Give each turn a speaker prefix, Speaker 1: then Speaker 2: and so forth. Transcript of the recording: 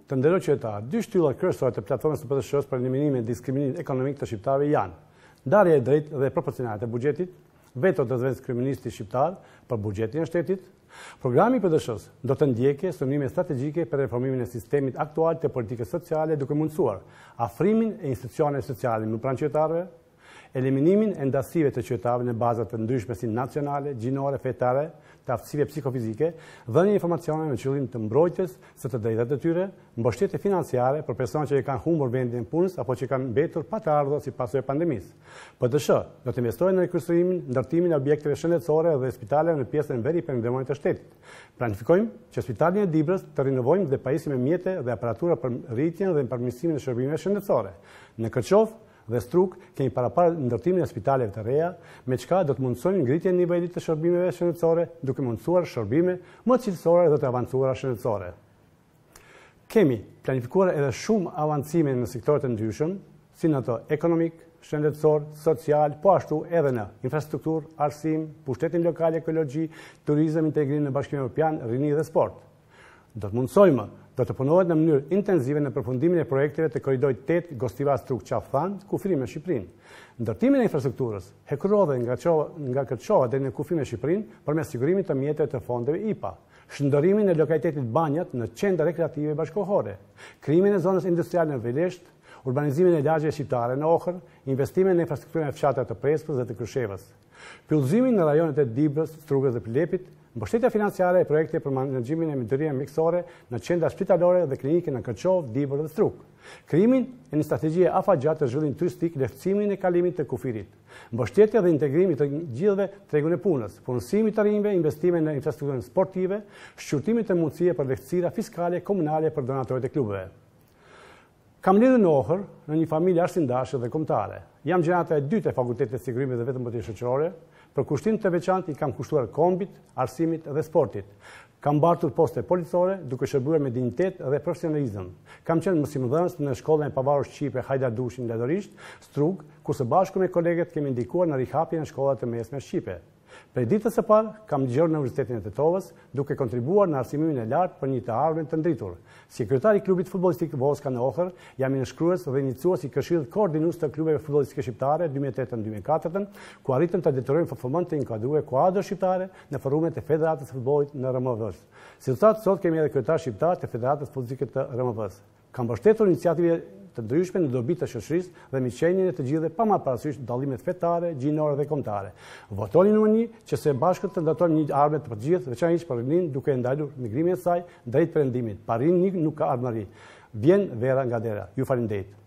Speaker 1: Të nderuar qytetarë, dy shtyllat kryesore të platformës së PDSH-s për eliminimin e diskriminimit ekonomik të shqiptarëve janë: ndarja e drejtë dhe proporcionale të buxhetit, veto të zëvendësisë kryeministit shqiptar për buxhetin e shtetit. Programi i PDSH-s do të ndjekë sulmime strategjike për reformimin e sistemit aktual të politikës sociale, duke mundësuar afrimin e institucioneve sociale në pranë qytetarëve, eliminimin e ndasive të qytetarëve në baza të ndryshme si nacionale, gjinore, fetare, të aftësive psikofizike, dhënia informacione me qëllim të mbrojtjes së të drejtave të tyre, mbështetje financiare për personat që kanë humbur vendin e punës apo që kanë mbetur pa të ardhur si pasojë e pandemisë. PDSH do të investojë në rikonstruimin, ndërtimin e objekteve shëndetësore dhe spitaleve në pjesën veri perëndimore të shtetit. Planifikojmë që spitalin e Dibrës të rinovojmë dhe pajisime mjete dhe aparatura për rritjen dhe përmirësimin e shërbimeve shëndetësore. Në Kërçov dhe Struk kemi paraparë ndërtimin e spitaleve të reja, me çka do të mundsojmë ngritjen e nivelit të shërbimeve shëndetësore, duke mundësuar shërbime më cilësore dhe të avancuara shëndetësore. Kemi planifikuar edhe shumë avancime në sektorët e ndryshëm, si në ato ekonomik, shëndetësor, social, po ashtu edhe në infrastrukturë, arsim, pushtetin lokal, ekologji, turizëm, integrim në Bashkimin Evropian, rini dhe sport. Do të punohet në mënyrë intensive në përfundimin e projekteve të korridorit 8 Gostivar-Struk-Qaftan, kufrim me Shqipërinë. Ndërtimin e infrastrukturës hekurove nga Kërçova deri në kufrim me Shqipërinë përmes sigurimit të mjeteve të fondeve IPA, shndërrimin e lokalitetit Banjat në qendër rekreative bashkëkohore, krijimin e zonës industriale në Velesht, urbanizimin e lagjeve shqiptare në Ohër, investimin në infrastrukturën e fshateve të Prespës dhe të Krushevës, pyllëzimin në rajonet e Dibrës, Strugës dhe Pilepit, mbështetja financiare e projekte për menaxhimin e mjedisit mjekësore në qendra spitalore dhe klinike në Kërçov, Dibër dhe Struk. Krijimin e një strategjie afatgjatë të zhvillimit turistik, lehtësimin e kalimit të kufirit. Mbështetja dhe integrimi të gjithëve tregun e punës, punësimi të rinjve, investime në infrastrukturën sportive, shqyrtimi të mundësie për lehtësira fiskale komunale për donatorët e klubeve. Kam lidhur në Ohër në një familje arsimdashë dhe kombëtare. Jam gjenata e dytë e Fakultetit të Sigurimit dhe Vetëmbëtisë Shoqërore. Për kushtim të veçantë i kam kushtuar kombit, arsimit dhe sportit. Kam mbartur poste policore, duke shërbuar me dinjitet dhe profesionalizëm. Kam qenë mësimdhënës në shkollën e pavarur shqipe Hajdardushin në Ladorisht, Strug, ku së bashku me kolegët kemi ndikuar në rihapjen e shkollat të mesme shqipe. Prej ditës së parë kam dëgjuar në Universitetin e Tetovës, duke kontribuar në arsimimin e lartë për një të ardhmen të ndritur. Si kryetari i klubit futbollistik Voska në Ohër, jam i nënshkrues dhe iniciues i Këshillit Koordinues të klubeve futbollistike shqiptare 2008-2004, ku arritëm të detyrojmë FFM të inkuadrojë kuadro shqiptare në forumet e Federatës së Futbollit në RMV-s. Si rezultat, sot kemi edhe kryetar shqiptar të Federatës Futbollistike të RMV-s. Kam mbështetur iniciative të ndryshme në dobi të shoqërisë dhe miqënien e të gjithëve pa marrë parasysh dallimet fetare, gjinore dhe kombëtare. Votoni numër 1 që së bashku të ndërtojmë një ardhmë të përgjithshme, veçanërisht për rinin, duke ndalur migrimin e saj drejt perëndimit. Pa rinë nuk ka ardhmëri. Vjen vera nga dera. Ju falenderoj.